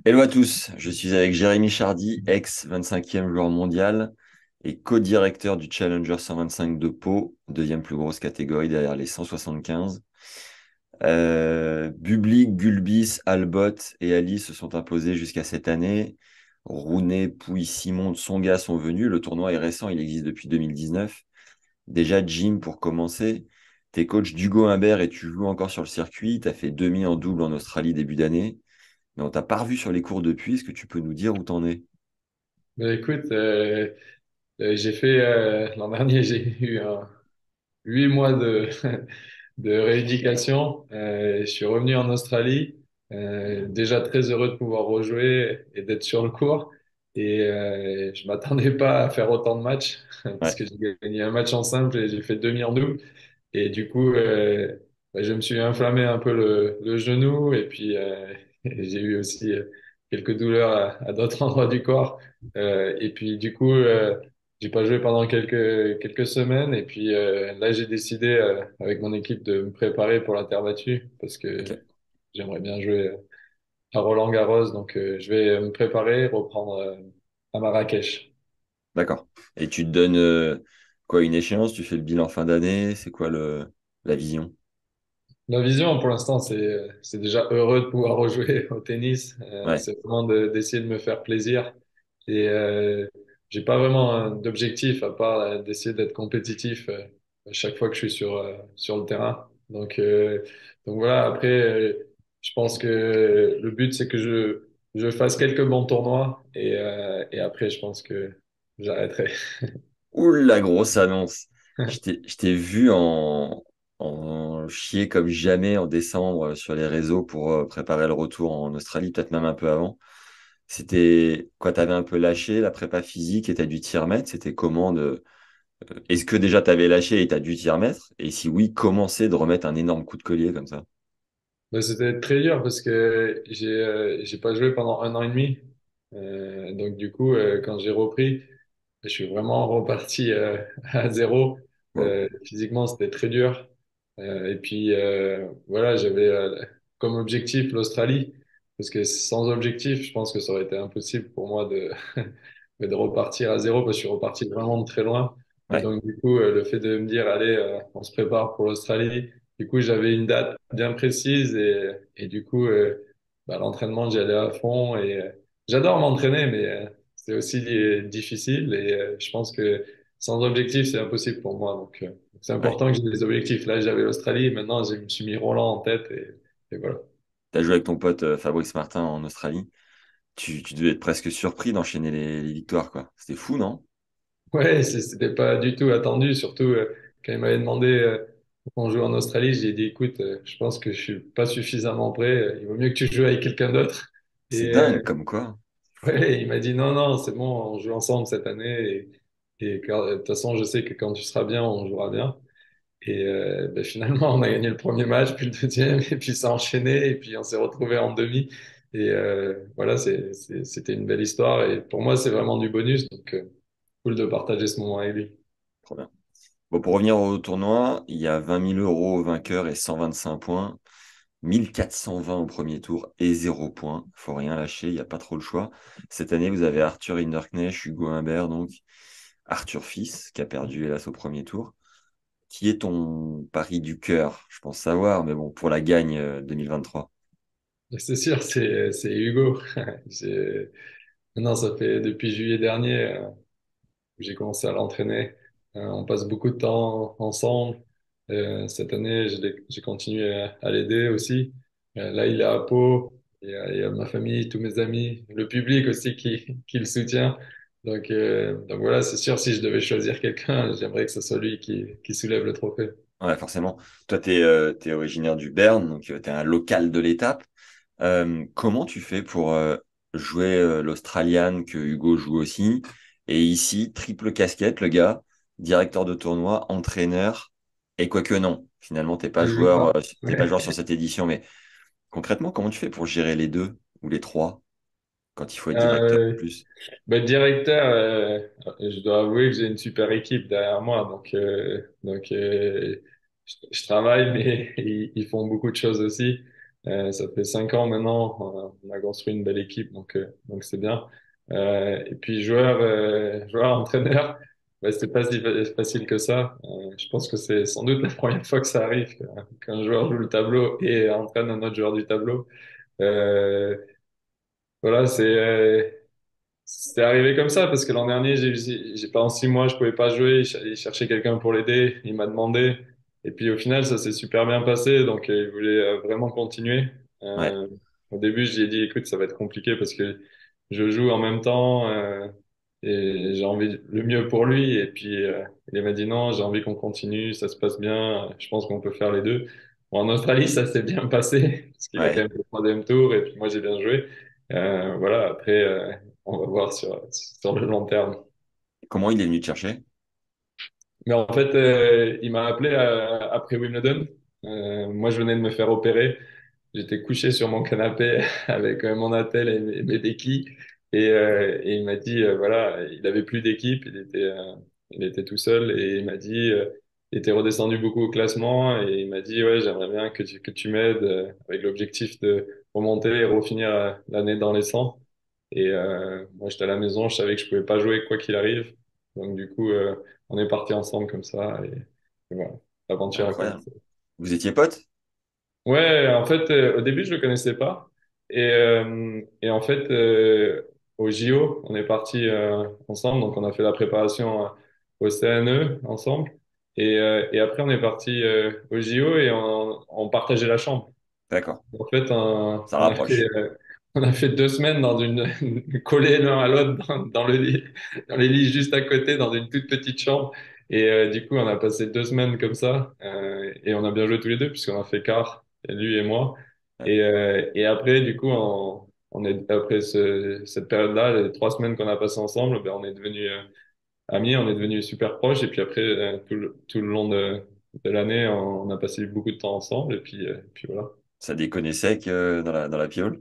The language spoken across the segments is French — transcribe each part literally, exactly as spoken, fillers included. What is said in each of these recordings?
Hello à tous, je suis avec Jérémy Chardy, ex vingt-cinquième joueur mondial et co-directeur du Challenger cent vingt-cinq de Pau, deuxième plus grosse catégorie derrière les cent soixante-quinze. Euh, Bublik, Gulbis, Albot et Ali se sont imposés jusqu'à cette année. Rounet, Pouille, Simon, Tsonga sont venus. Le tournoi est récent, il existe depuis deux mille dix-neuf. Déjà, Jim, pour commencer, t'es coach d'Hugo Humbert et tu joues encore sur le circuit. Tu as fait demi en double en Australie début d'année. Mais on t'a pas revu sur les cours depuis. Est-ce que tu peux nous dire où t'en es? Ben, écoute, euh, euh, j'ai fait euh, l'an dernier, j'ai eu un huit mois de, de rééducation. Euh, je suis revenu en Australie, euh, déjà très heureux de pouvoir rejouer et d'être sur le court. Et euh, je m'attendais pas à faire autant de matchs parce Ouais, que j'ai gagné un match en simple et j'ai fait demi en double. Et du coup, euh, bah, je me suis inflammé un peu le, le genou et puis euh, j'ai eu aussi euh, quelques douleurs à, à d'autres endroits du corps. Euh, et puis du coup, euh, j'ai pas joué pendant quelques quelques semaines. Et puis euh, là, j'ai décidé euh, avec mon équipe de me préparer pour la terre battue parce que ok, j'aimerais bien jouer euh, à Roland-Garros. Donc euh, je vais me préparer, reprendre euh, à Marrakech. d'accord. Et tu te donnes euh, quoi, une échéance? Tu fais le bilan fin d'année? C'est quoi le la vision? Ma vision, pour l'instant, c'est c'est déjà heureux de pouvoir rejouer au tennis. Euh, Ouais, c'est vraiment de- d'essayer de me faire plaisir. Et euh, j'ai pas vraiment euh, d'objectif à part euh, d'essayer d'être compétitif euh, à chaque fois que je suis sur euh, sur le terrain. Donc euh, donc voilà. Après, euh, je pense que le but c'est que je je fasse quelques bons tournois et euh, et après, je pense que j'arrêterai. ouh la grosse annonce. Je t'ai je t'ai vu en en chier comme jamais en décembre euh, sur les réseaux pour euh, préparer le retour en Australie, peut-être même un peu avant. C'était quoi? T'avais un peu lâché la prépa physique et t'as dû t'y remettre. C'était comment de Est-ce que déjà t'avais lâché et t'as dû t'y remettre? Et si oui, comment c'est de remettre un énorme coup de collier comme ça? Ben, c'était très dur parce que j'ai euh, j'ai pas joué pendant un an et demi. Euh, donc du coup, euh, quand j'ai repris, je suis vraiment reparti euh, à zéro. Wow. Euh, physiquement, c'était très dur. Euh, et puis euh, voilà, j'avais euh, comme objectif l'Australie parce que sans objectif, je pense que ça aurait été impossible pour moi de de repartir à zéro parce que je suis reparti vraiment de très loin. Et Ouais, donc du coup, euh, le fait de me dire allez, euh, on se prépare pour l'Australie. Du coup, j'avais une date bien précise et, et du coup, euh, bah, l'entraînement, j'y allais à fond et euh, j'adore m'entraîner, mais euh, c'est aussi euh, difficile et euh, je pense que sans objectif, c'est impossible pour moi. Donc, euh, c'est ouais. important que j'ai des objectifs. Là, j'avais l'Australie, maintenant, je me suis mis Roland en tête et, et voilà. T'as joué avec ton pote euh, Fabrice Martin en Australie. Tu, tu devais être presque surpris d'enchaîner les, les victoires, quoi. C'était fou, non? Ouais, c'est- c'était pas du tout attendu, surtout euh, quand il m'avait demandé euh, qu'on joue en Australie, j'ai dit, écoute, euh, je pense que je suis pas suffisamment prêt, euh, il vaut mieux que tu joues avec quelqu'un d'autre. C'est Et, euh, dingue, comme quoi. Fou. Ouais, il m'a dit non, non, c'est bon, on joue ensemble cette année et, et quand- de toute façon, je sais que quand tu seras bien, on jouera bien. Et euh, ben, finalement, on a gagné le premier match, puis le deuxième, et puis ça a enchaîné, et puis on s'est retrouvé en demi. Et euh, voilà, c'est, c'est- c'était une belle histoire. Et pour moi, c'est vraiment du bonus, donc euh, cool de partager ce moment avec lui. Trop bien. Bon, pour revenir au tournoi, il y a vingt mille euros au vainqueur et cent vingt-cinq points. mille quatre cent vingt au premier tour et zéro point. Faut rien lâcher, il n'y a pas trop le choix. Cette année, vous avez Arthur Hinderknecht, Hugo Humbert, donc Arthur Fils, qui a perdu hélas au premier tour. Qui est ton pari du cœur? Je pense savoir, mais bon, pour la gagne euh, deux mille vingt-trois. C'est sûr, c'est, c'est Hugo. J'ai- Maintenant, ça fait depuis juillet dernier, euh, que j'ai commencé à l'entraîner. Euh, on passe beaucoup de temps ensemble. Euh, cette année, je l'ai- j'ai continué à, à l'aider aussi. Euh, là, il est à Pau. Il y a, il y a ma famille, tous mes amis, le public aussi qui, qui le soutient. Donc, euh, donc voilà, c'est sûr, si je devais choisir quelqu'un, j'aimerais que ce soit lui qui, qui soulève le trophée. Ouais, forcément. Toi, tu es, originaire du Berne, donc tu es un local de l'étape. Euh, comment tu fais pour euh, jouer euh, l'Australian que Hugo joue aussi? Et ici, triple casquette, le gars, directeur de tournoi, entraîneur, et quoique non, finalement, t'es pas Il joue joueur, pas. euh, t'es pas Ouais. joueur sur cette édition, mais concrètement, comment tu fais pour gérer les deux ou les trois quand il faut être directeur en Euh, plus? ben, directeur, euh, je dois avouer que j'ai une super équipe derrière moi, donc donc euh, je, je travaille, mais ils, ils font beaucoup de choses aussi. Euh, ça fait cinq ans maintenant, on a, on a construit une belle équipe, donc euh, donc c'est bien. Euh, et puis joueur, euh, joueur entraîneur, bah, c'est pas si fa- facile que ça. Euh, je pense que c'est sans doute la première fois que ça arrive qu'un qu'un joueur joue le tableau et entraîne un autre joueur du tableau. Euh, voilà, c'est euh, c'est arrivé comme ça parce que l'an dernier, j'ai, j'ai j'ai- pendant six mois, je pouvais pas jouer. Il ch- il cherchait quelqu'un pour l'aider. Il m'a demandé. Et puis au final, ça s'est super bien passé. Donc euh, il voulait euh, vraiment continuer. Ouais, Euh, Au début, j'ai dit, écoute, ça va être compliqué parce que je joue en même temps euh, et j'ai envie le mieux pour lui. Et puis euh, il m'a dit non, j'ai envie qu'on continue. Ça se passe bien. Je pense qu'on peut faire les deux. Bon, en Australie, ça s'est bien passé parce qu'il a quand ouais. même fait le troisième tour et puis moi j'ai bien joué. Euh, voilà. Après. Euh, on va voir sur, sur le long terme. Comment il est venu te chercher? Mais en fait, euh, il m'a appelé euh, après Wimbledon. Euh, moi, je venais de me faire opérer. J'étais couché sur mon canapé avec euh, mon attel et mes, mes béquilles. Et, euh, et il m'a dit, euh, voilà, il avait plus d'équipe, il était, euh, il était tout seul. Et il m'a dit, euh, il était redescendu beaucoup au classement. Et il m'a dit, ouais, j'aimerais bien que tu, que tu m'aides euh, avec l'objectif de remonter et refinir euh, l'année dans les cent. Et euh, moi, j'étais à la maison, je savais que je pouvais pas jouer quoi qu'il arrive. Donc du coup, euh, on est parti ensemble comme ça. Et, et voilà, l'aventure a Incroyable. commencé. Vous étiez potes? Ouais, en fait, euh, au début, je le connaissais pas. Et, euh, et en fait, euh, au J O, on est parti euh, ensemble. Donc, on a fait la préparation euh, au C N E ensemble. Et, euh, et après, on est parti euh, au J O et on, on partageait la chambre. D'accord. En fait, on, Ça on a fait, rapproche. euh, on a fait deux semaines dans une, collés l'un à l'autre dans, dans le lit, dans les lits juste à côté, dans une toute petite chambre. Et euh, du coup, on a passé deux semaines comme ça, euh, et on a bien joué tous les deux puisqu'on a fait quart, lui et moi. Ouais. Et, euh, et après, du coup, on, on est après ce, cette période-là, les trois semaines qu'on a passées ensemble, ben, on est devenus euh, amis, on est devenus super proches. Et puis après, euh, tout le, tout le long de, de l'année, on, on a passé beaucoup de temps ensemble. Et puis, euh, puis voilà. Ça déconnait sec euh, dans la, dans la piole.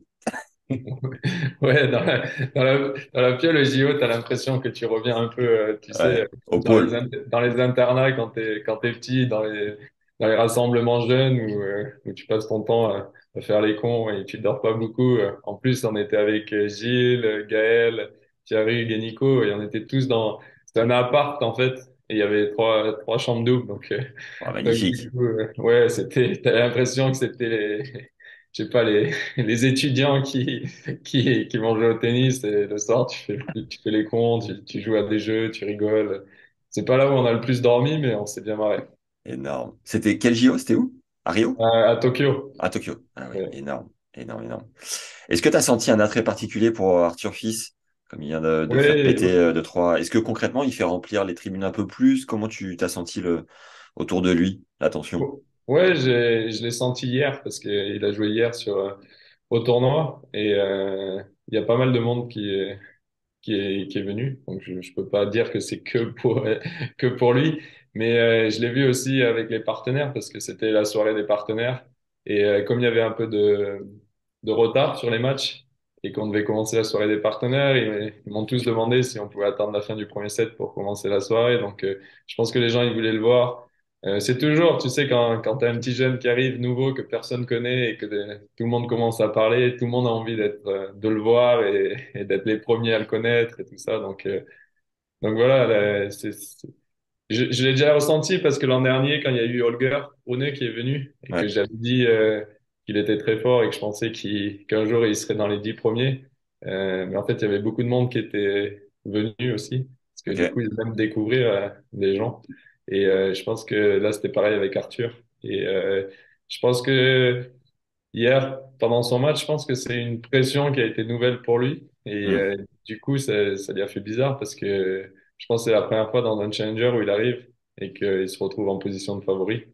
Ouais, dans la, dans la, dans la piole, le J O, t'as l'impression que tu reviens un peu, euh, tu sais, Ouais. euh, Au dans les, pôle. in- dans les internats quand t'es, quand t'es petit, dans les, dans les rassemblements jeunes où, euh, où tu passes ton temps à, à faire les cons et tu dors pas beaucoup. euh. En plus, on était avec euh, Gilles, euh, Gaël, Thierry, et Nico et on était tous dans, c'était un appart en fait. Et il y avait trois, trois chambres doubles. Donc, euh, Oh, donc du magnifique. coup, euh, ouais, c'était, t'avais l'impression que c'était les, je sais pas, les, les étudiants qui, qui, qui vont jouer au tennis et le soir, tu fais, tu fais les cons, tu, tu joues à des jeux, tu rigoles. C'est pas là où on a le plus dormi, mais on s'est bien marré. Énorme. C'était quel J O? C'était où? À Rio? À, à Tokyo. À Tokyo. Ah oui, Ouais. énorme. Énorme, énorme. Est-ce que tu as senti un attrait particulier pour euh, Arthur Fils, comme il vient de, de faire Ouais, péter euh, de trois. Est-ce que concrètement, il fait remplir les tribunes un peu plus? Comment tu t'as senti le autour de lui, l'attention? ouais, j'ai, je l'ai senti hier parce qu'il a joué hier sur, euh, au tournoi et euh, il y a pas mal de monde qui est, qui est, qui est venu. Donc, je, je peux pas dire que c'est que pour, que pour lui. Mais euh, je l'ai vu aussi avec les partenaires parce que c'était la soirée des partenaires. Et euh, comme il y avait un peu de, de retard sur les matchs et qu'on devait commencer la soirée des partenaires, ils, ils m'ont tous demandé si on pouvait attendre la fin du premier set pour commencer la soirée. Donc, euh, je pense que les gens, ils voulaient le voir. Euh, c'est toujours, tu sais, quand, quand tu as un petit jeune qui arrive nouveau que personne connaît et que de- tout le monde commence à parler, tout le monde a envie d'être, euh, de le voir et, et d'être les premiers à le connaître et tout ça. Donc, euh, donc voilà, là, c'est, c'est- je, je l'ai déjà ressenti parce que l'an dernier, quand il y a eu Holger Rune qui est venu et que Ouais, j'avais dit euh, qu'il était très fort et que je pensais qu'il, qu'un jour il serait dans les dix premiers, euh, mais en fait, il y avait beaucoup de monde qui était venu aussi parce que du coup, ok. ils aiment découvrir euh, des gens. Et euh, je pense que là, c'était pareil avec Arthur. Et euh, je pense que hier, pendant son match, je pense que c'est une pression qui a été nouvelle pour lui. Et Hmm. euh, du coup, ça, ça lui a fait bizarre parce que je pense que c'est la première fois dans un challenger où il arrive et qu'il se retrouve en position de favori.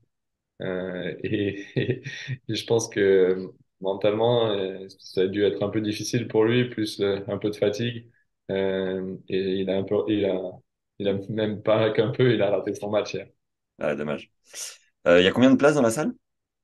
Euh, et, et je pense que mentalement, euh, ça a dû être un peu difficile pour lui, plus euh, un peu de fatigue. Euh, et il a un peu, il a, il a même pas qu'un peu, il a raté son match hier. Ah, dommage. Euh, Il y a combien de places dans la salle?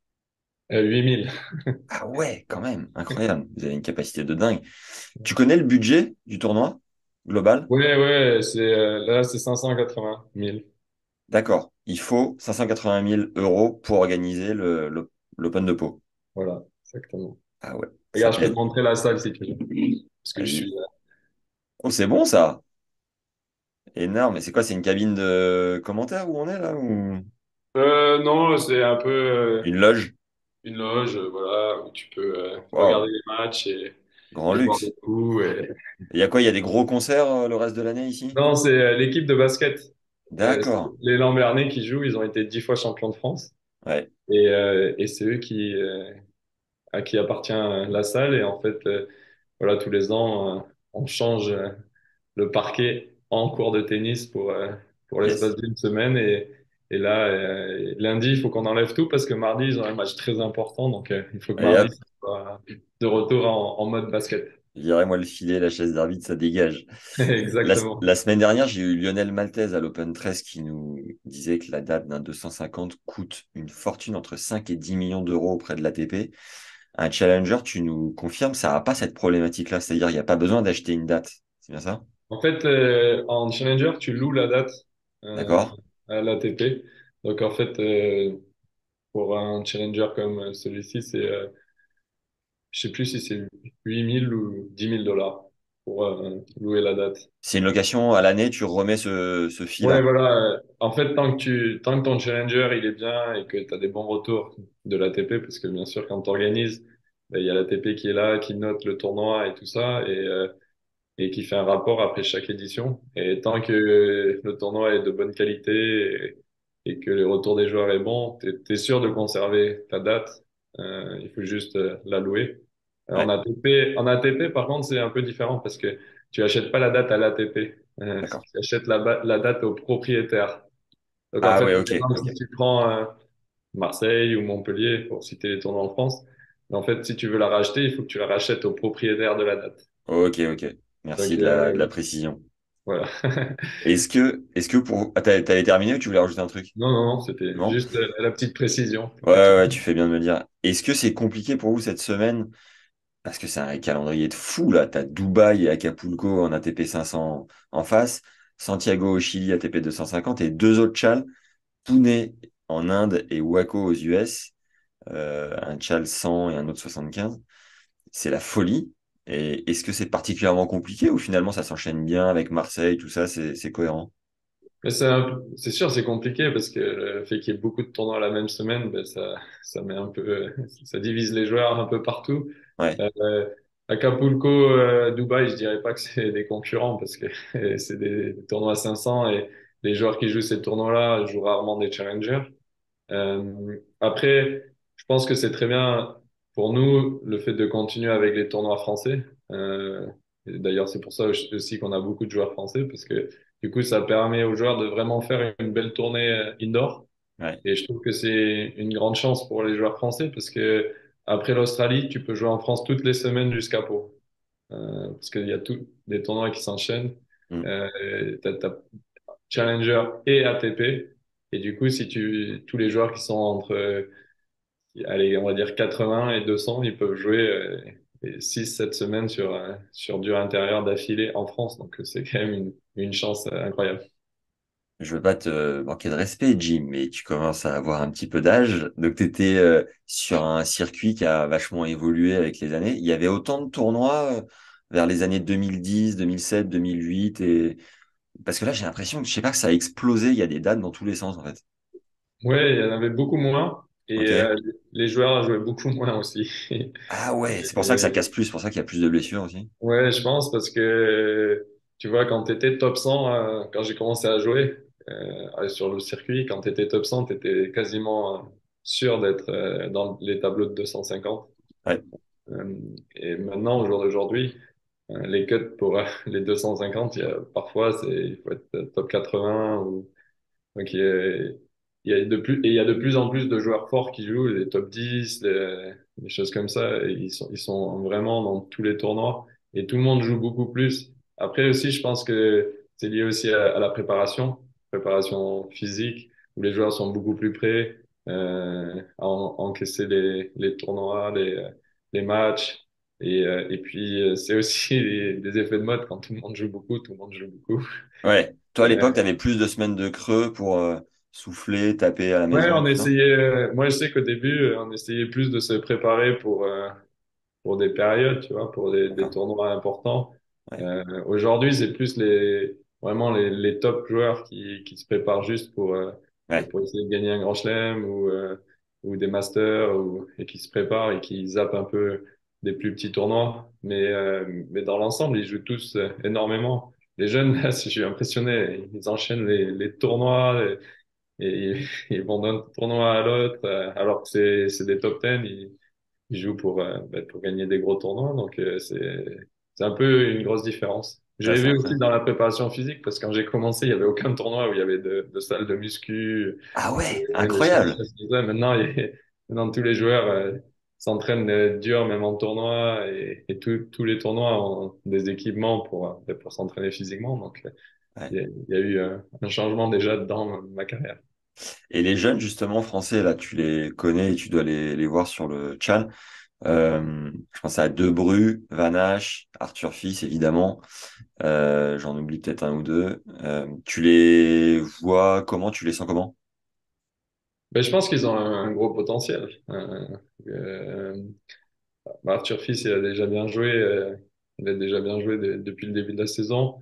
Euh, huit mille. Ah ouais, quand même, incroyable. Vous avez une capacité de dingue. Tu connais le budget du tournoi global? Ouais, ouais, c'est, euh, là, c'est cinq cent quatre-vingts mille. D'accord. Il faut cinq cent quatre-vingt mille euros pour organiser le, le- l'Open de Pau. Voilà. exactement. Ah ouais, ça Regarde, je peux te plaît. montrer la salle si tu veux. Parce que je suis. Vas-y. Oh, c'est bon ça. Énorme. Et c'est quoi? C'est une cabine de commentaires où on est là ou Euh, non, c'est un peu euh, une loge? une loge, euh, voilà, où tu peux euh, regarder Waouh, les matchs et, grand et boire des luxe. coups. Et... Il y a quoi? Il y a des gros concerts euh, le reste de l'année ici? Non, c'est euh, l'équipe de basket. Euh, c'est D'accord. les Lambernais qui jouent, ils ont été dix fois champions de France. Ouais. Et, euh, et c'est eux qui, euh, à qui appartient euh, la salle. Et en fait, euh, voilà, tous les ans, euh, on change euh, le parquet en cours de tennis pour, euh, pour Yes. l'espace d'une semaine. Et, et là, euh, lundi, il faut qu'on enlève tout parce que mardi, ils ont un match très important. Donc, euh, il faut que Allez mardi, hop. ça soit de retour en, en mode basket. Virez-moi le filet, la chaise d'arbitre, ça dégage. La, Exactement. la semaine dernière, j'ai eu Lionel Maltese à l'Open treize qui nous disait que la date d'un deux cent cinquante coûte une fortune entre cinq et dix millions d'euros auprès de l'A T P. Un challenger, tu nous confirmes, ça n'a pas cette problématique-là, c'est-à-dire il n'y a pas besoin d'acheter une date. C'est bien ça? En fait, euh, en Challenger, tu loues la date euh, D'accord? à l'A T P. Donc, en fait, euh, pour un Challenger comme celui-ci, c'est, euh, je sais plus si c'est huit mille ou dix mille dollars pour euh, louer la date. C'est une location à l'année, tu remets ce, ce Ouais, fee-là. voilà. euh, En fait, tant que tu, tant que ton Challenger, il est bien et que tu as des bons retours de l'A T P, parce que bien sûr, quand tu organises, il y a l'A T P qui est là, qui note le tournoi et tout ça. Et, euh, et qui fait un rapport après chaque édition. Et tant que le tournoi est de bonne qualité et, et que le retour des joueurs est bon, t'es, t'es sûr de conserver ta date. Euh, il faut juste euh, la louer. Euh, En Ouais, A T P, en A T P, par contre, c'est un peu différent parce que tu achètes pas la date à l'A T P. Euh, d'accord. tu achètes la, ba- la date au propriétaire. Donc, en Ah fait, ouais, par ok, exemple, ok. si tu prends euh, Marseille ou Montpellier, pour citer les tournois en France, en fait, si tu veux la racheter, il faut que tu la rachètes au propriétaire de la date. Ok, ok. Merci Donc, de la, euh, de la précision. voilà. Est-ce que, est-ce que pour... Ah, t'avais t'avais terminé ou tu voulais rajouter un truc? Non, non, non, c'était Non? juste euh, la petite précision. Ouais, Que tu... ouais, ouais, tu fais bien de me le dire. Est-ce que c'est compliqué pour vous cette semaine? Parce que c'est un calendrier de fou, là. T'as Dubaï et Acapulco en A T P cinq cents en face, Santiago au Chili A T P deux cent cinquante et deux autres chals, Pune en Inde et Waco aux U S, euh, un chal cent et un autre soixante-quinze. C'est la folie. Et est-ce que c'est particulièrement compliqué ou finalement ça s'enchaîne bien avec Marseille, tout ça, c'est c'est cohérent? Mais c'est un peu- c'est sûr, c'est compliqué parce que le fait qu'il y ait beaucoup de tournois la même semaine, ben ça, ça met un peu, euh, ça divise les joueurs un peu partout. Ouais, Euh, Acapulco, euh, Dubaï, je dirais pas que c'est des concurrents parce que c'est des, des tournois à cinq cents et les joueurs qui jouent ces tournois-là jouent rarement des challengers. Euh, après, je pense que c'est très bien pour nous le fait de continuer avec les tournois français. Euh, et d'ailleurs, c'est pour ça aussi qu'on a beaucoup de joueurs français parce que du coup, ça permet aux joueurs de vraiment faire une belle tournée euh, indoor. ouais. Et je trouve que c'est une grande chance pour les joueurs français parce que après l'Australie, tu peux jouer en France toutes les semaines jusqu'à Pau. Euh, parce qu'il y a tous des tournois qui s'enchaînent. Mm. Euh, t'as, t'as Challenger et A T P. Et du coup, si tu, tous les joueurs qui sont entre, euh, allez, on va dire quatre-vingts et deux cents, ils peuvent jouer euh, six sept semaines sur, euh, sur dur intérieur d'affilée en France. Donc, euh, c'est quand même une, une chance euh, incroyable. Je veux pas te manquer de respect, Jim, mais tu commences à avoir un petit peu d'âge. Donc, tu étais sur un circuit qui a vachement évolué avec les années. Il y avait autant de tournois euh, vers les années deux mille dix, deux mille sept, deux mille huit. Et... Parce que là, j'ai l'impression que je sais pas que ça a explosé. Il y a des dates dans tous les sens, en fait. Ouais, il y en avait beaucoup moins. Et Ok. euh, les joueurs jouaient beaucoup moins aussi. Ah ouais, c'est pour ça que ça Et, casse plus, c'est pour ça qu'il y a plus de blessures aussi. ouais, je pense parce que tu vois, quand tu étais top cent, euh, quand j'ai commencé à jouer euh, sur le circuit, quand tu étais top cent, tu étais quasiment euh, sûr d'être euh, dans les tableaux de deux cent cinquante. Ouais, Euh, et maintenant, au jour d'aujourd'hui, euh, les cuts pour euh, les deux cent cinquante, il y a, parfois, c'est, il faut être euh, top quatre-vingts ou donc, il y a, il y a de plus, et il y a de plus en plus de joueurs forts qui jouent, les top dix, les, des choses comme ça. Et ils sont, ils sont vraiment dans tous les tournois et tout le monde joue beaucoup plus. Après aussi, je pense que c'est lié aussi à, à la préparation, préparation physique, où les joueurs sont beaucoup plus prêts euh, à en- encaisser les, les tournois, les, les matchs. Et, euh, et puis, euh, c'est aussi des, des effets de mode. Quand tout le monde joue beaucoup, tout le monde joue beaucoup. ouais. Toi, à l'époque, tu avais plus de semaines de creux pour, euh, souffler, taper à la Ouais, maison, on tout ça? essayait. euh, moi, je sais qu'au début, euh, on essayait plus de se préparer pour euh, pour des périodes, tu vois, pour des, des D'accord. tournois importants. Ouais. Euh, aujourd'hui, c'est plus les vraiment les, les top joueurs qui, qui se préparent juste pour euh, Ouais. pour essayer de gagner un grand chelem ou euh, ou des masters ou, et qui se préparent et qui zappent un peu des plus petits tournois. Mais euh, mais dans l'ensemble, ils jouent tous euh, énormément. Les jeunes, là, si je suis impressionné, ils enchaînent les, les tournois et, et ils vont d'un tournoi à l'autre euh, alors que c'est c'est des top dix. Ils, ils jouent pour, euh, bah, pour gagner des gros tournois, donc euh, c'est, c'est un peu une grosse différence. C'est J'ai assez vu aussi incroyable. dans la préparation physique, parce que quand j'ai commencé, il y avait aucun tournoi où il y avait de, de salles de muscu, Ah ouais, et des choses incroyable. comme ça. Maintenant, il y a- maintenant, tous les joueurs euh, s'entraînent euh, dur, même en tournoi, et, et tous tous les tournois ont des équipements pour, euh, pour s'entraîner physiquement. Donc, euh, Ouais. il y a, il y a eu euh, un changement déjà dans ma carrière. Et les jeunes, justement, français, là, tu les connais et tu dois les, les voir sur le Tchal. Euh, je pense à Debru, Vanache, Arthur Fils, évidemment. Euh, j'en oublie peut-être un ou deux. Euh, tu les vois comment? Tu les sens comment? Mais je pense qu'ils ont un, un gros potentiel. Euh, euh, Bah, Arthur Fils, il a déjà bien joué. euh, il a déjà bien joué de- depuis le début de la saison.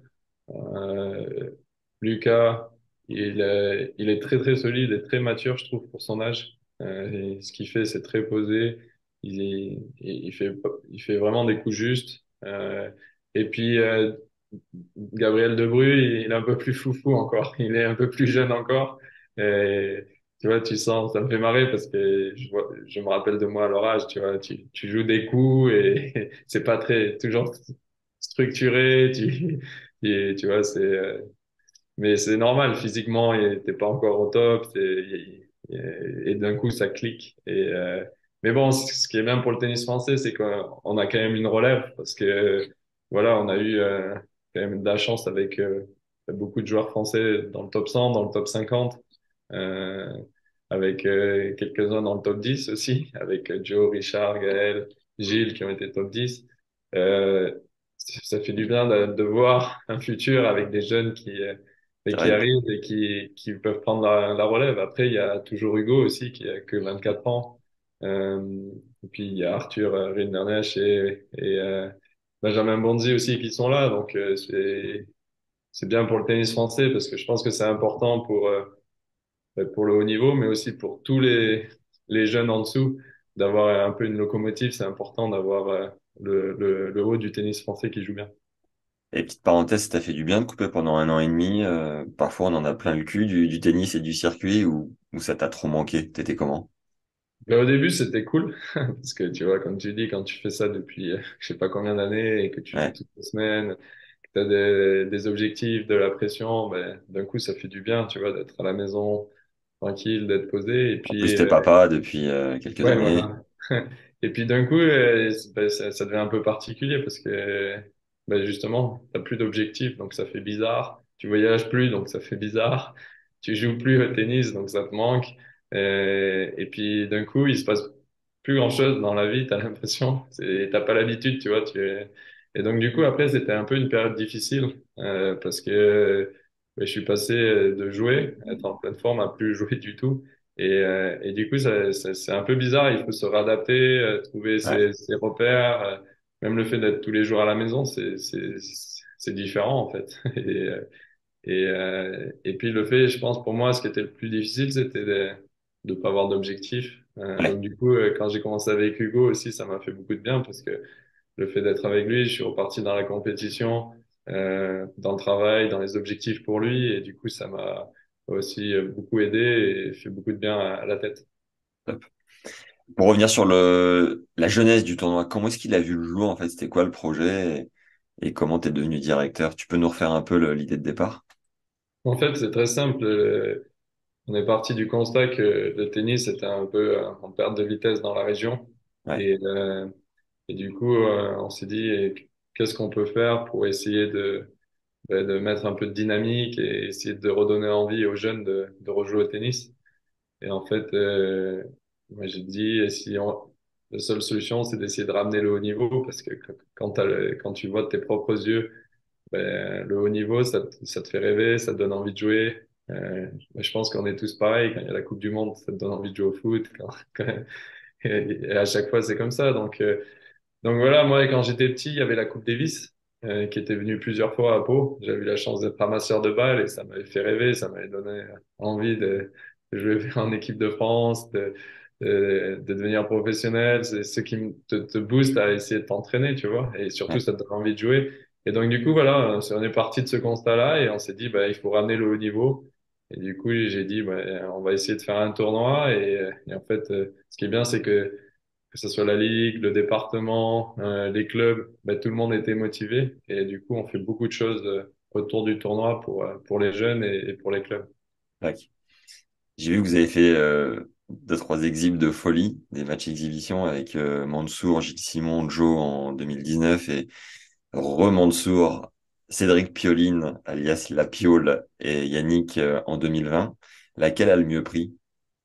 Euh, Lucas, il est, il est très très solide et très mature, je trouve, pour son âge. Euh, et ce qu'il fait, c'est très posé. Il, est- il fait, il fait vraiment des coups justes. Euh, et puis euh, Gabriel Debru, il est un peu plus foufou encore. Il est un peu plus jeune encore. Et tu vois, tu sens, ça me fait marrer parce que je vois, je me rappelle de moi à leur âge. Tu vois, tu, tu joues des coups et c'est pas très toujours structuré. Tu, et, tu vois, c'est euh, mais c'est normal, physiquement, il- t'es pas encore au top, c'est- il- il- et d'un coup, ça clique. Et, euh, mais bon, c- ce qui est bien pour le tennis français, c'est qu'on on a quand même une relève, parce que voilà, on a eu euh, quand même de la chance avec euh, beaucoup de joueurs français dans le top cent, dans le top cinquante, euh, avec euh, quelques-uns dans le top dix aussi, avec euh, Joe, Richard, Gaël, Gilles qui ont été top dix. Euh, ça fait du bien de, de voir un futur avec des jeunes qui euh, et C'est qui vrai. arrivent et qui, qui peuvent prendre la, la relève. Après, il y a toujours Hugo aussi, qui a que vingt-quatre ans. Euh, et puis, il y a Arthur euh, Rinderknecht et, et euh, Benjamin Bonzi aussi qui sont là. Donc, euh, c'est, c'est bien pour le tennis français parce que je pense que c'est important pour, euh, pour le haut niveau, mais aussi pour tous les, les jeunes en dessous, d'avoir un peu une locomotive. C'est important d'avoir euh, le, le, le haut du tennis français qui joue bien. Et petite parenthèse, ça t'a fait du bien de couper pendant un an et demi. Euh, parfois, on en a plein le cul du, du tennis et du circuit ou, ou ça t'a trop manqué. T'étais comment? Ben, au début, c'était cool parce que tu vois, comme tu dis, quand tu fais ça depuis euh, je sais pas combien d'années et que tu joues Ouais. toutes les semaines, que tu as des, des objectifs, de la pression, ben, d'un coup, ça fait du bien, tu vois, d'être à la maison tranquille, d'être posé. Et En plus, puis, t'es euh, papa depuis euh, quelques ouais, années. voilà. Et puis d'un coup, euh, c'est- ben, ça, ça devient un peu particulier parce que ben, justement, t'as plus d'objectifs, donc ça fait bizarre. Tu voyages plus, donc ça fait bizarre. Tu joues plus au tennis, donc ça te manque. Euh, et puis d'un coup, il se passe plus grand-chose dans la vie, t'as l'impression. C'est, t'as pas l'habitude, tu vois. Tu es... Et donc du coup, après, c'était un peu une période difficile euh, parce que ben, je suis passé de jouer, être en pleine forme, à plus jouer du tout. Et, euh, et du coup, ça, ça- c'est un peu bizarre. Il faut se réadapter, euh, trouver Ouais. ses, ses repères. euh, même le fait d'être tous les jours à la maison, c'est, c'est, c'est différent en fait. Et, euh, et, euh, et puis le fait, je pense pour moi, ce qui était le plus difficile, c'était de ne pas avoir d'objectif. Euh, Ouais. donc du coup, euh, quand j'ai commencé avec Hugo aussi, ça m'a fait beaucoup de bien parce que le fait d'être avec lui, je suis reparti dans la compétition, euh, dans le travail, dans les objectifs pour lui. Et du coup, ça m'a aussi euh, beaucoup aidé et fait beaucoup de bien à à la tête. Top. Pour revenir sur le, la jeunesse du tournoi, comment est-ce qu'il a vu le jour en fait? C'était quoi le projet et, et comment t'es devenu directeur? Tu peux nous refaire un peu le- l'idée de départ? En fait, c'est très simple. Euh, On est parti du constat que le tennis était un peu euh, en perte de vitesse dans la région. Ouais. Et, euh, et du coup, euh, on s'est dit, eh, qu'est-ce qu'on peut faire pour essayer de, de, de mettre un peu de dynamique et essayer de redonner envie aux jeunes de, de rejouer au tennis. Et en fait, euh, moi, j'ai dit, et si on, la seule solution, c'est d'essayer de ramener le haut niveau parce que quand, t'as le- quand tu vois de tes propres yeux, ben, le haut niveau, ça, te- ça te fait rêver, ça te donne envie de jouer. Euh, je pense qu'on est tous pareils. Quand il y a la Coupe du Monde, ça te donne envie de jouer au foot. Quand, quand- et, et à chaque fois, c'est comme ça. Donc, euh, donc voilà, moi, quand j'étais petit, il y avait la Coupe Davis euh, qui était venue plusieurs fois à Pau. J'avais eu la chance d'être ramasseur de balles et ça m'avait fait rêver, ça m'avait donné envie de, de jouer en équipe de France, de, de, de devenir professionnel. C'est ce qui me- te, te booste à essayer de t'entraîner, tu vois, et surtout, Ouais, ça te donne envie de jouer. Et donc, du coup, voilà, on est parti de ce constat-là et on s'est dit, bah, il faut ramener le haut niveau. Et du coup, j'ai dit, bah, on va essayer de faire un tournoi. Et, et en fait, euh, ce qui est bien, c'est que que ce soit la ligue, le département, euh, les clubs, ben, tout le monde était motivé. Et du coup, on fait beaucoup de choses euh, autour du tournoi pour, euh, pour les jeunes et, et pour les clubs. ouais. J'ai vu que vous avez fait euh, deux, trois exhibs de folie, des matchs exhibition avec euh, Mansour, Gilles Simon, Joe en deux mille dix-neuf et Re-Mansour, Cédric Pioline, alias La Piole, et Yannick euh, en deux mille vingt. Laquelle a le mieux pris?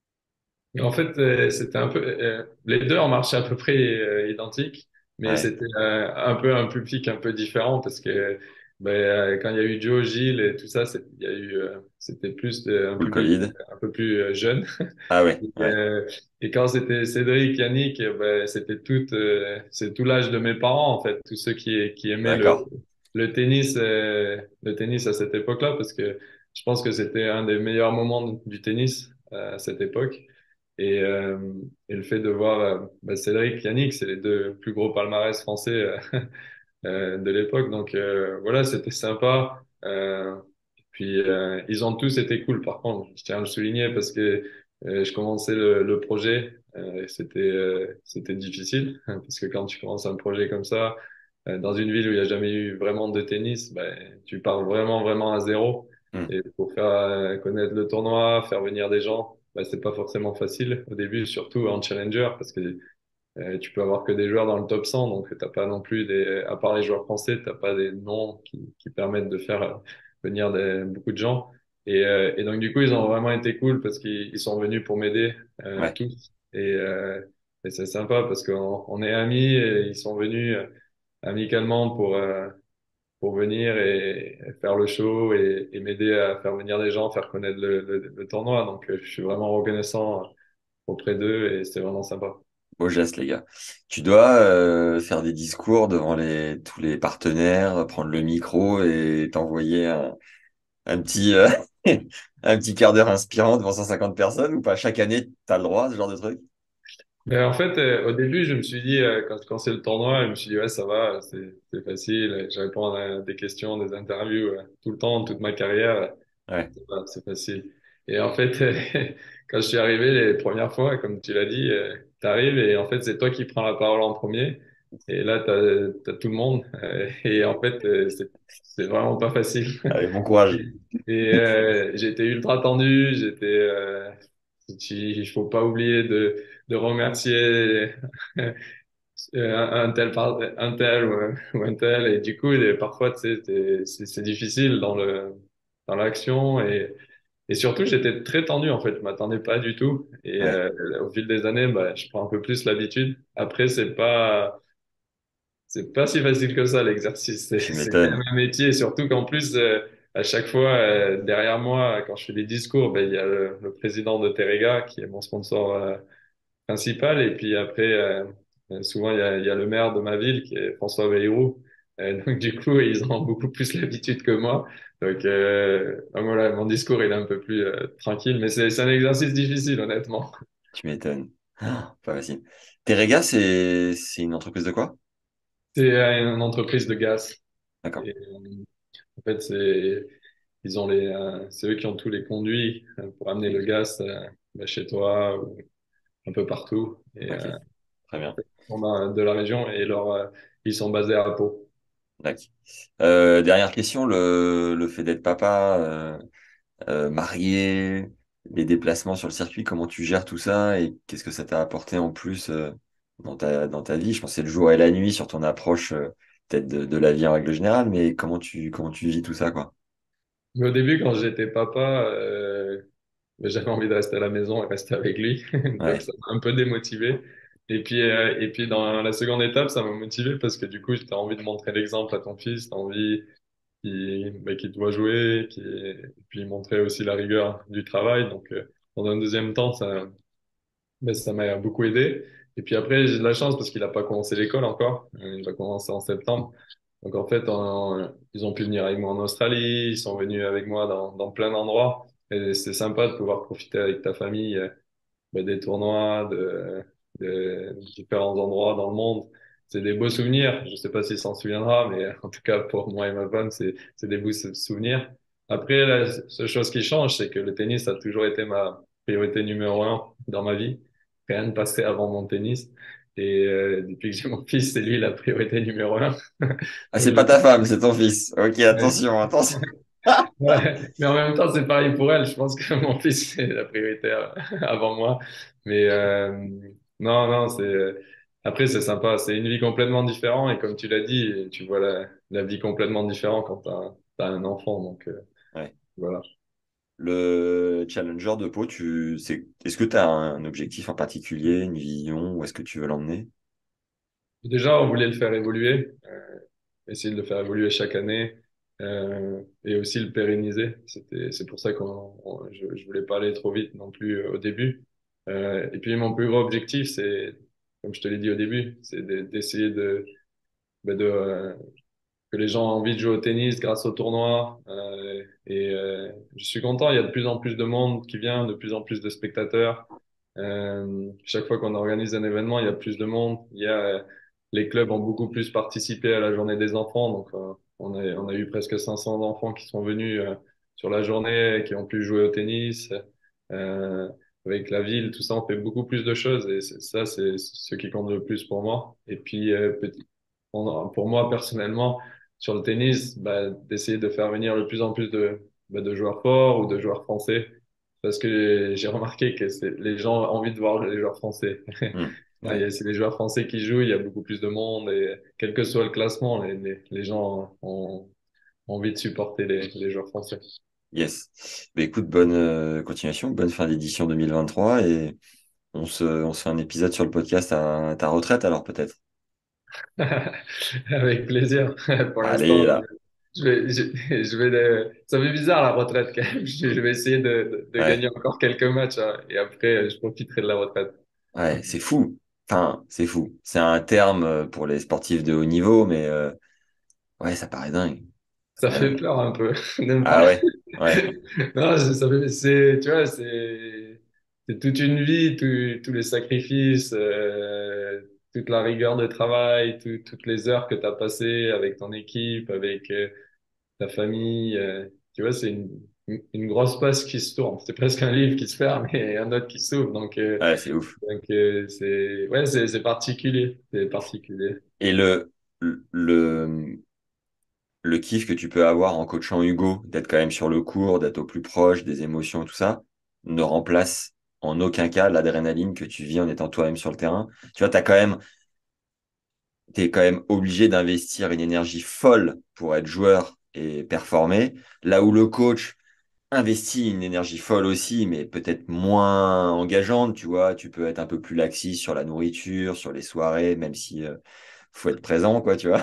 Et en fait, euh, c'était un peu, euh, les deux ont marché à peu près euh, identiques, mais Ouais, c'était euh, un peu un public un peu différent parce que ben, euh, quand il y a eu Joe, Gilles et tout ça, c'est- il y a eu, euh, c'était plus de- un full public Covid. un peu plus euh, jeune. Ah ouais, Et, ouais, euh, et quand c'était Cédric, Yannick, eh ben, c'était tout, euh, c'est tout l'âge de mes parents en fait, tous ceux qui, qui aimaient le, d'accord. le tennis, euh, le tennis à cette époque-là, parce que je pense que c'était un des meilleurs moments du tennis euh, à cette époque. Et, euh, et le fait de voir euh, bah, Cédric, Yannick, c'est les deux plus gros palmarès français euh, euh, de l'époque. Donc euh, voilà, c'était sympa. Euh, puis euh, ils ont tous été cool. Par contre, je tiens à le souligner parce que euh, je commençais le, le projet. Euh, et c'était euh, c'était difficile hein, parce que quand tu commences un projet comme ça euh, dans une ville où il n'y a jamais eu vraiment de tennis, ben, tu pars vraiment vraiment à zéro. Hmm. Et pour faire euh, connaître le tournoi, faire venir des gens, ben, c'est pas forcément facile au début, surtout en challenger parce que euh, tu peux avoir que des joueurs dans le top cent, donc t'as pas non plus des, à part les joueurs français, t'as pas des noms qui, qui permettent de faire euh, venir des, beaucoup de gens. Et, euh, et donc du coup, ils ont vraiment été cool parce qu'ils ils sont venus pour m'aider euh, Ouais, tous. Et, euh, et c'est sympa parce qu'on on est amis et ils sont venus euh, amicalement pour euh, pour venir et, et faire le show et, et m'aider à faire venir des gens, faire connaître le, le, le tournoi. Donc euh, je suis vraiment reconnaissant auprès d'eux et c'est vraiment sympa. beau geste, les gars. Tu dois euh, faire des discours devant les, tous les partenaires, prendre le micro et t'envoyer un, un petit, euh, un petit quart d'heure inspirant devant cent cinquante personnes ou pas? Chaque année, t'as le droit, ce genre de truc? Mais en fait, euh, au début, je me suis dit, euh, quand, quand c'est le tournoi, je me suis dit, ouais, ça va, c'est, c'est facile. Je réponds à des questions, des interviews euh, tout le temps, toute ma carrière. Ouais, Ça va, c'est facile. Et en fait, quand je suis arrivé les premières fois, comme tu l'as dit, euh, t'arrives et en fait, c'est toi qui prends la parole en premier. Et là, t'as, t'as tout le monde. Euh, et en fait, euh, c'est, c'est vraiment pas facile. allez, bon courage. Et euh, j'étais ultra tendu, j'étais, euh, il faut pas oublier de, de remercier euh, un, un tel par, un tel ou un, ou un tel. Et du coup, et parfois, tu sais, t'es- c'est c'est difficile dans le, dans l'action. Et, et surtout, j'étais très tendu, en fait. Je m'attendais pas du tout. Et Ouais, euh, au fil des années, bah, je prends un peu plus l'habitude. Après, c'est pas, c'est pas si facile que ça, l'exercice. C'est, tu c'est quand même m'étonnes. un métier. Surtout qu'en plus, euh, à chaque fois, euh, derrière moi, quand je fais des discours, ben, il y a le, le président de Terega, qui est mon sponsor, euh, principal. Et puis après, euh, euh, souvent, il y a, il y a le maire de ma ville, qui est François Bayrou. Euh, donc, du coup, ils ont beaucoup plus l'habitude que moi. Donc, euh, donc voilà, mon discours, il est un peu plus euh, tranquille. Mais c'est, c'est un exercice difficile, honnêtement. Tu m'étonnes. Ah, pas facile. Terega, c'est c'est une entreprise de quoi? C'est euh, une entreprise de gaz. D'accord. Et, euh, en fait, c'est, ils ont les, euh, c'est eux qui ont tous les conduits euh, pour amener le gaz euh, bah, chez toi ou un peu partout. Et Ok, euh, très bien. on a de la région et leur, euh, ils sont basés à Pau. D'accord. Euh, dernière question, le, le fait d'être papa, euh, euh, marié, les déplacements sur le circuit, comment tu gères tout ça et qu'est-ce que ça t'a apporté en plus euh, dans ta, dans ta vie? Je pense que c'est le jour et la nuit sur ton approche euh, peut-être de, de la vie en règle générale, mais comment tu, comment tu vis tout ça, quoi? Mais au début, quand j'étais papa, euh, ben, j'avais envie de rester à la maison et rester avec lui. Donc, Ouais, ça m'a un peu démotivé. Et puis, euh, et puis dans la seconde étape, ça m'a motivé parce que du coup, tu as envie de montrer l'exemple à ton fils, tu as envie, qui, bah, qui te voit jouer, qui, et puis montrer aussi la rigueur du travail. Donc, euh, dans un deuxième temps, ça, ben, ça m'a beaucoup aidé. Et puis après, j'ai de la chance parce qu'il n'a pas commencé l'école encore. Euh, Il va commencer en septembre. Donc en fait, on- ils ont pu venir avec moi en Australie, ils sont venus avec moi dans, dans plein d'endroits. Et c'est sympa de pouvoir profiter avec ta famille euh, ben, des tournois, de, de différents endroits dans le monde. C'est des beaux souvenirs. Je sais pas s'il s'en souviendra, mais en tout cas pour moi et ma femme, c'est c'est des beaux sou- souvenirs. Après, la seule chose qui change, c'est que le tennis a toujours été ma priorité numéro un dans ma vie. Rien ne passait avant mon tennis. Et euh, depuis que j'ai mon fils, c'est lui la priorité numéro un. Ah, Donc c'est je pas ta femme, c'est ton fils. Ok, ouais. attention, attention. Ouais, mais en même temps, c'est pareil pour elle. Je pense que mon fils, c'est la priorité euh, avant moi. Mais euh, non, non, c'est après, c'est sympa. C'est une vie complètement différente. Et comme tu l'as dit, tu vois la, la vie complètement différente quand t'as, t'as un enfant. Donc euh, Ouais. voilà. Le challenger de Pau, tu, c'est, est-ce que tu as un objectif en particulier, une vision, où est-ce que tu veux l'emmener? Déjà, on voulait le faire évoluer, euh, essayer de le faire évoluer chaque année euh, et aussi le pérenniser. C'était, c'est pour ça qu'on, on- je, je voulais pas aller trop vite non plus euh, au début. Euh, et puis mon plus gros objectif, c'est, comme je te l'ai dit au début, c'est de- d'essayer de, ben de, euh, que les gens ont envie de jouer au tennis grâce au tournoi. Euh, et euh, je suis content, il y a de plus en plus de monde qui vient, de plus en plus de spectateurs. Euh, chaque fois qu'on organise un événement, il y a plus de monde. Il y a, euh, les clubs ont beaucoup plus participé à la journée des enfants. Donc, euh, on a, on a eu presque cinq cents enfants qui sont venus euh, sur la journée, qui ont pu jouer au tennis. Euh, avec la ville, tout ça, on fait beaucoup plus de choses. Et c'est- ça, c'est ce qui compte le plus pour moi. Et puis, euh, petit, on- pour moi, personnellement, sur le tennis, bah, d'essayer de faire venir le plus en plus de, bah, de joueurs forts ou de joueurs français. Parce que j'ai remarqué que c'est, les gens ont envie de voir les joueurs français. Hmm. Ah, il y Ouais. a- C'est les joueurs français qui jouent, il y a beaucoup plus de monde et quel que soit le classement, les, les, les gens ont, ont envie de supporter les, les joueurs français. Yes. Bah, écoute, bonne euh, continuation, bonne fin d'édition deux mille vingt-trois et on se, on se fait un épisode sur le podcast à ta retraite alors peut-être. Avec plaisir. Pour Allez l'instant, là. je vais, je, je vais le- ça fait bizarre la retraite quand même. Je, je vais essayer de, de, de Ouais. gagner encore quelques matchs hein, et après, je profiterai de la retraite. Ouais, c'est fou. Enfin, c'est fou. C'est un terme euh, pour les sportifs de haut niveau, mais euh, ouais, ça paraît dingue. Ça Ça paraît fait dingue. peur un peu, n'aime pas. Ah ouais, ouais, Non, c'est- ça fait, c'est, tu vois, c'est, c'est toute une vie, tout- tous les sacrifices, euh, toute la rigueur de travail, tout- toutes les heures que tu as passées avec ton équipe, avec euh, ta famille. Euh, tu vois, c'est une, une une grosse passe qui se tourne. C'est presque un livre qui se ferme et un autre qui s'ouvre. Donc, euh, ouais, c'est ouf. donc euh, c'est, ouais, c'est, c'est particulier. C'est particulier. Et le, le, le kiff que tu peux avoir en coachant Hugo, d'être quand même sur le court, d'être au plus proche des émotions et tout ça, ne remplace en aucun cas l'adrénaline que tu vis en étant toi-même sur le terrain. Tu vois, t'as quand même, t'es quand même obligé d'investir une énergie folle pour être joueur et performer, là où le coach investit une énergie folle aussi, mais peut-être moins engageante, tu vois. Tu peux être un peu plus laxiste sur la nourriture, sur les soirées, même si euh, faut être présent, quoi, tu vois.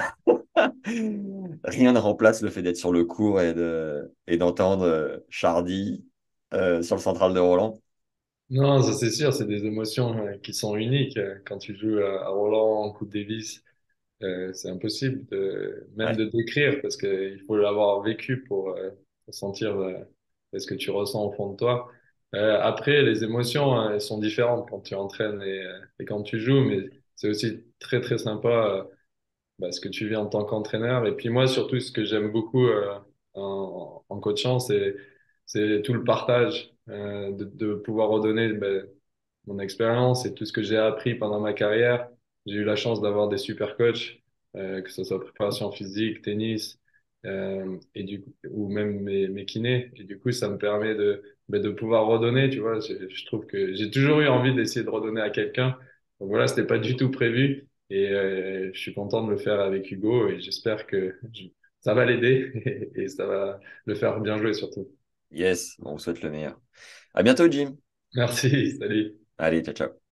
Rien ne remplace le fait d'être sur le court et de et d'entendre euh, Chardy euh, sur le central de Roland. Non, ça c'est sûr, c'est des émotions euh, qui sont uniques. Euh, Quand tu joues à, à Roland, en Coupe Davis, euh, c'est impossible de, même de Ouais, décrire parce qu'il faut l'avoir vécu pour, euh, pour sentir euh, ce que tu ressens au fond de toi. Euh, après, les émotions, euh, elles sont différentes quand tu entraînes et, euh, et quand tu joues, mais c'est aussi très très sympa euh, bah, ce que tu vis en tant qu'entraîneur. Et puis moi, surtout, ce que j'aime beaucoup euh, en, en coachant, c'est c'est tout le partage, euh, de, de pouvoir redonner ben, mon expérience et tout ce que j'ai appris pendant ma carrière. J'ai eu la chance d'avoir des super coachs, euh, que ce soit préparation physique, tennis, euh, et du coup, ou même mes, mes kinés. Et du coup, ça me permet de, ben, de pouvoir redonner, tu vois. Je, je trouve que j'ai toujours eu envie d'essayer de redonner à quelqu'un. Donc voilà, c'était pas du tout prévu. Et euh, je suis content de le faire avec Hugo et j'espère que je- ça va l'aider et, et ça va le faire bien jouer surtout. yes, on vous souhaite le meilleur. À bientôt, Jim. Merci, salut. Allez, ciao, ciao.